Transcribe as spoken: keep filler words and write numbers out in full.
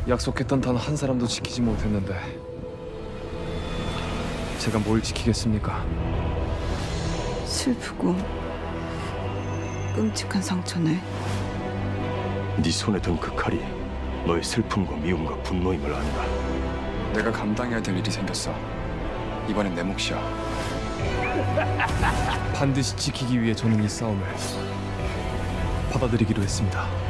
약속했던 단 한 사람도 지키지 못했는데 제가 뭘 지키겠습니까? 슬프고 끔찍한 상처네. 네 손에 든 그 칼이 너의 슬픔과 미움과 분노임을 안다. 내가 감당해야 될 일이 생겼어. 이번엔 내 몫이야. 반드시 지키기 위해 저는 이 싸움을 받아들이기로 했습니다.